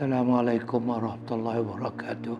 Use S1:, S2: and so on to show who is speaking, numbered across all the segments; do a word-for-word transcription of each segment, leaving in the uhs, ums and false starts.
S1: Assalamualaikum warahmatullahi wabarakatuh.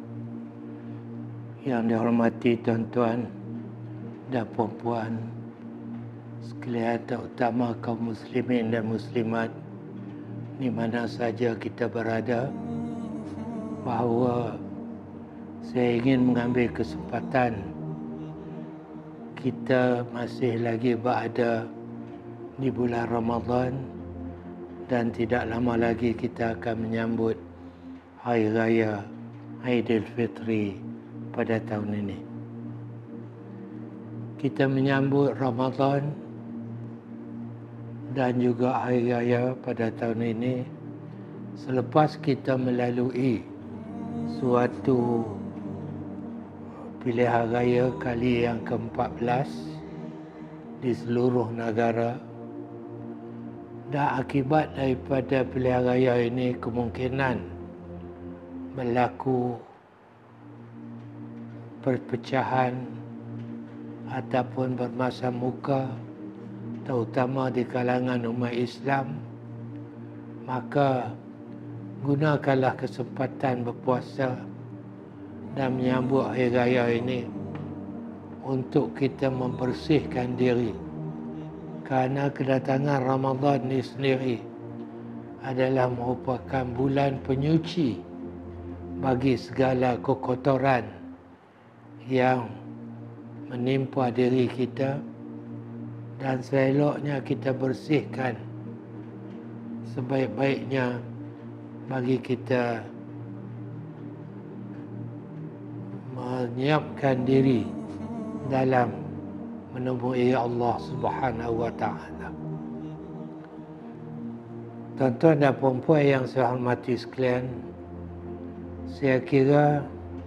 S1: Yang dihormati tuan-tuan dan puan-puan sekalian, terutama kaum muslimin dan muslimat di mana saja kita berada, bahawa saya ingin mengambil kesempatan, kita masih lagi berada di bulan Ramadan dan tidak lama lagi kita akan menyambut Hari Raya Aidilfitri pada tahun ini. Kita menyambut Ramadan dan juga Hari Raya pada tahun ini selepas kita melalui suatu pilihan raya kali yang ke empat belas di seluruh negara. Dan akibat daripada pilihan raya ini kemungkinan berlaku perpecahan ataupun bermasa muka, terutama di kalangan umat Islam. Maka gunakanlah kesempatan berpuasa dan menyambut Hari Raya ini untuk kita membersihkan diri. Kerana kedatangan Ramadan ini sendiri adalah merupakan bulan penyuci bagi segala kekotoran yang menimpa diri kita, dan seeloknya kita bersihkan sebaik-baiknya bagi kita menyiapkan diri dalam menemui Allah Subhanahu wa taala. Tuan-tuan dan puan-puan yang saya hormati sekalian, saya kira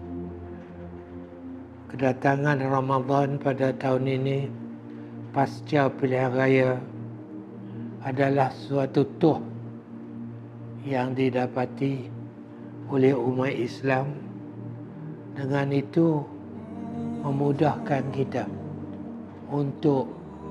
S1: kedatangan Ramadan pada tahun ini pasca pilihan raya adalah suatu tuh yang didapati oleh umat Islam. Dengan itu memudahkan kita untuk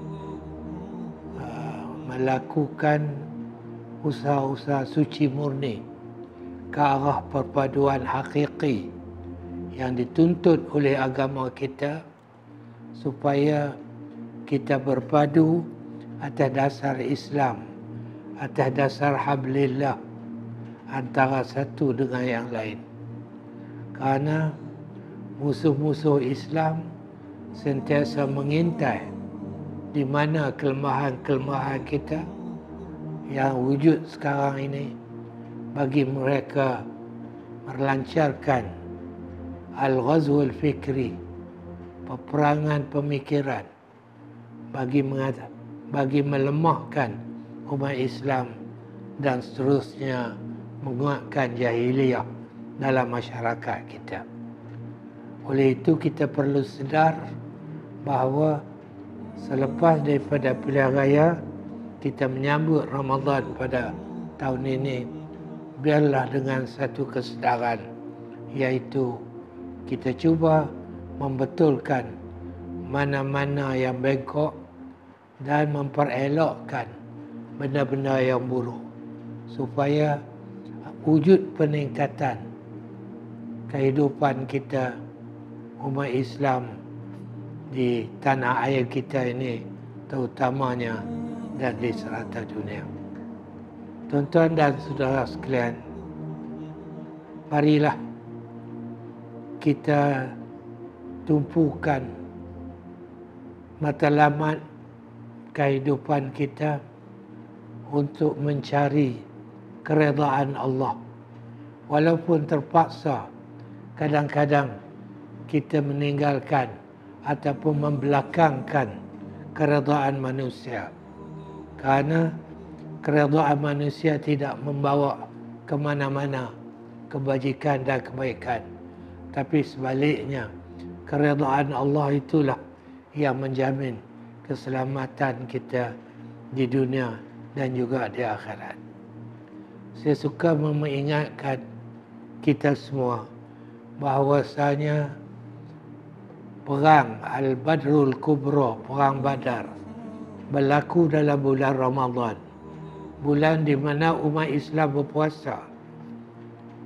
S1: uh, melakukan usaha-usaha suci murni ke arah perpaduan hakiki yang dituntut oleh agama kita, supaya kita berpadu atas dasar Islam, atas dasar hablillah, antara satu dengan yang lain. Kerana musuh-musuh Islam sentiasa mengintai di mana kelemahan-kelemahan kita yang wujud sekarang ini, bagi mereka melancarkan al-ghazwul fikri, peperangan pemikiran, bagi mengata, bagi melemahkan umat Islam dan seterusnya menguatkan jahiliyah dalam masyarakat kita. Oleh itu kita perlu sedar bahawa selepas daripada pilihan raya kita menyambut Ramadan pada tahun ini, biarlah dengan satu kesedaran, iaitu kita cuba membetulkan mana-mana yang bengkok dan memperelokkan benda-benda yang buruk, supaya wujud peningkatan kehidupan kita umat Islam di tanah air kita ini terutamanya dan di serata dunia. Tuan-tuan dan saudara sekalian, marilah kita tumpukan matlamat kehidupan kita untuk mencari keredaan Allah. Walaupun terpaksa kadang-kadang kita meninggalkan ataupun membelakangkan keredaan manusia, kerana keredaan manusia tidak membawa ke mana-mana kebajikan dan kebaikan, tapi sebaliknya keredaan Allah itulah yang menjamin keselamatan kita di dunia dan juga di akhirat. Saya suka mengingatkan kita semua bahawasanya perang Al-Badrul Kubra, perang Badar, berlaku dalam bulan Ramadan, bulan di mana umat Islam berpuasa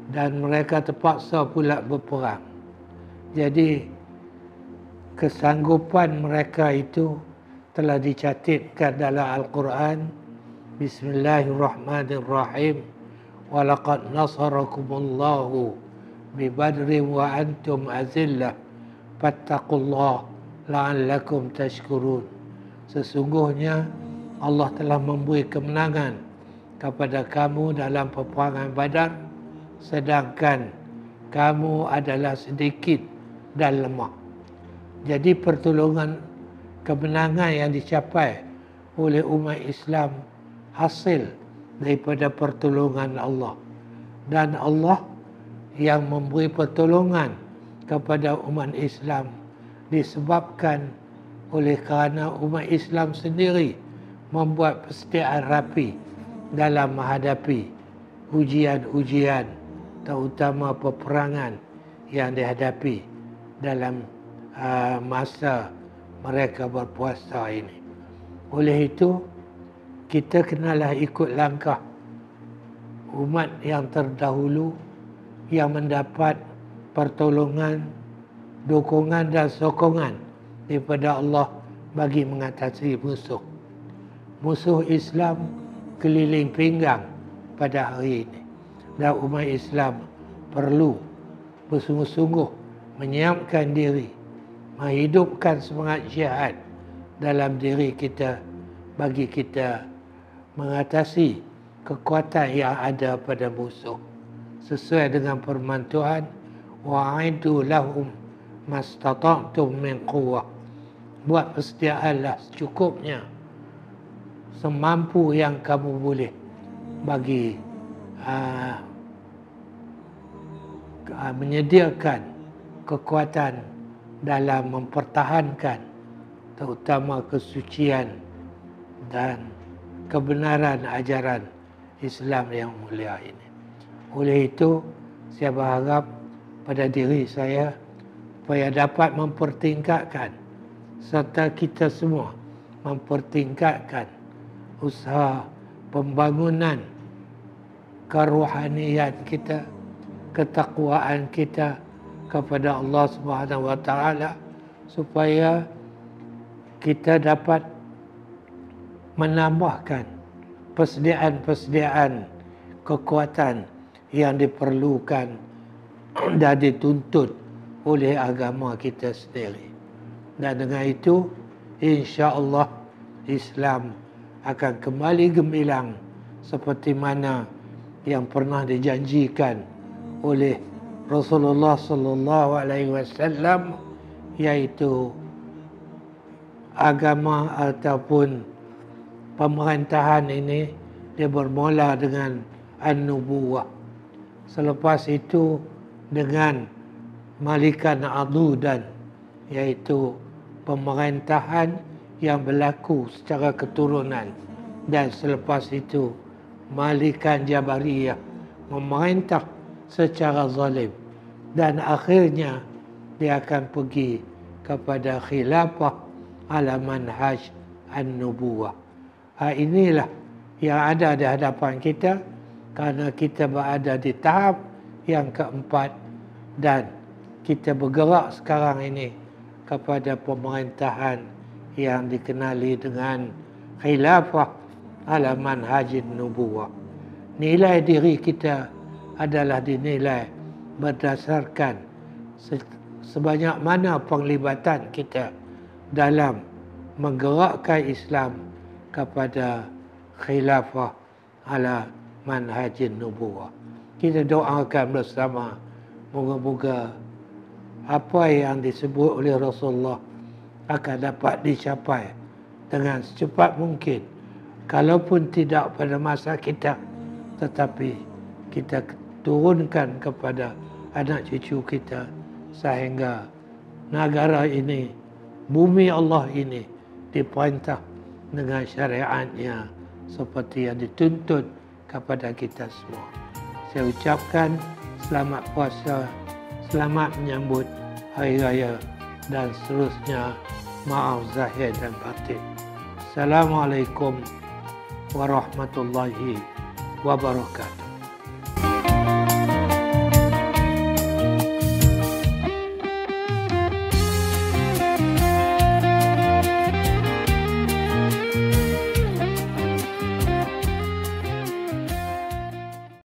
S1: dan mereka terpaksa pula berperang. Jadi kesanggupan mereka itu telah dicatatkan dalam Al-Quran. Bismillahirrahmanirrahim. Walaqad nasarakumullahu bi badrin wa antum azillah fattaqullah la'allakum tashkurun. Sesungguhnya Allah telah memberi kemenangan kepada kamu dalam peperangan Badar, sedangkan kamu adalah sedikit dan lemah. Jadi pertolongan kemenangan yang dicapai oleh umat Islam hasil daripada pertolongan Allah. Dan Allah yang memberi pertolongan kepada umat Islam disebabkan oleh kerana umat Islam sendiri membuat persediaan rapi dalam menghadapi ujian-ujian, terutama peperangan yang dihadapi dalam uh, masa mereka berpuasa ini. Oleh itu, kita kenalah ikut langkah umat yang terdahulu yang mendapat pertolongan, dukungan dan sokongan daripada Allah bagi mengatasi musuh. Musuh Islam keliling pinggang pada hari ini. Dan umat Islam perlu bersungguh-sungguh menyiapkan diri, menghidupkan semangat jihad dalam diri kita bagi kita mengatasi kekuatan yang ada pada musuh. Sesuai dengan firman Tuhan, wa'aidu lahum mastata'tum min quwwah. Buat persediaanlah secukupnya, semampu yang kamu boleh bagi uh, uh, menyediakan kekuatan dalam mempertahankan terutama kesucian dan kebenaran ajaran Islam yang mulia ini. Oleh itu, saya berharap pada diri saya supaya dapat mempertingkatkan serta kita semua mempertingkatkan usaha pembangunan kerohanian kita, ketakwaan kita kepada Allah Subhanahu wa taala supaya kita dapat menambahkan persediaan-persediaan kekuatan yang diperlukan dan dituntut oleh agama kita sendiri. Dan dengan itu, insya-Allah Islam akan kembali gemilang seperti mana yang pernah dijanjikan oleh Rasulullah sallallahu alaihi wasallam, iaitu agama ataupun pemerintahan ini dia bermula dengan an-nubuwah. Selepas itu dengan malikan adudan, iaitu pemerintahan yang berlaku secara keturunan, dan selepas itu malikan jabariyah, memerintah secara zalim, dan akhirnya dia akan pergi kepada khilafah ala manhaj an-nubuwah. Ha, inilah yang ada di hadapan kita kerana kita berada di tahap yang keempat dan kita bergerak sekarang ini kepada pemerintahan yang dikenali dengan khilafah ala manhaj an-nubuwah. Nilai diri kita adalah dinilai berdasarkan sebanyak mana penglibatan kita dalam menggerakkan Islam kepada khilafah ala manhajin nubuwah. Kita doakan bersama, moga-moga apa yang disebut oleh Rasulullah akan dapat dicapai dengan secepat mungkin. Kalaupun tidak pada masa kita, tetapi kita turunkan kepada anak cucu kita sehingga negara ini, bumi Allah ini diperintah dengan syariatnya seperti yang dituntut kepada kita semua. Saya ucapkan selamat puasa, selamat menyambut Hari Raya dan seterusnya. Maaf zahir dan batin. Assalamualaikum warahmatullahi wabarakatuh.